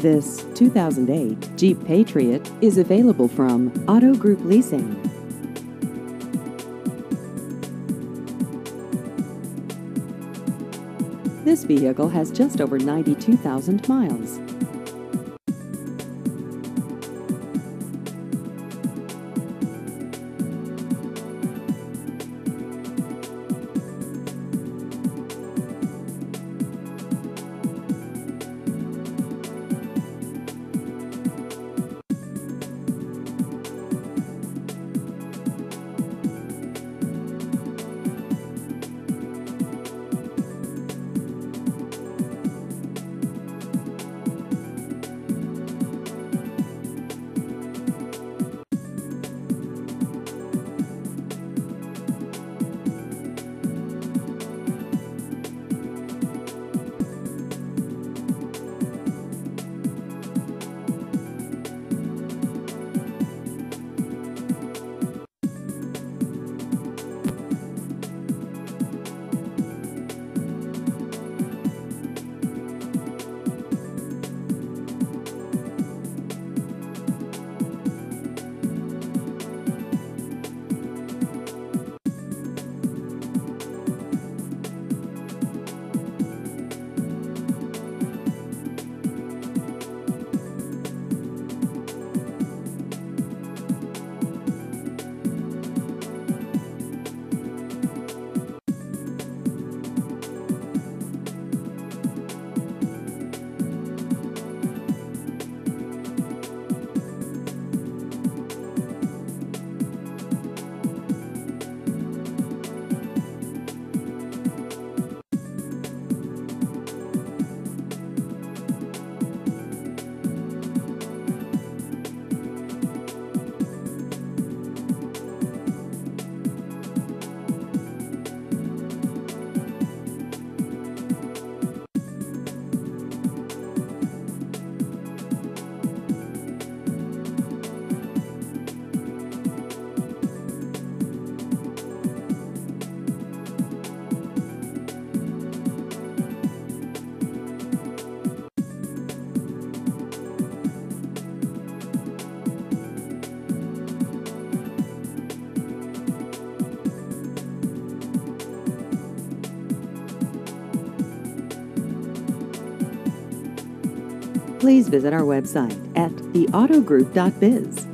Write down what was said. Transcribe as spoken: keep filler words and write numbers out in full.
This two thousand eight Jeep Patriot is available from Auto Group Leasing. This vehicle has just over ninety-two thousand miles. Please visit our website at the auto group dot biz.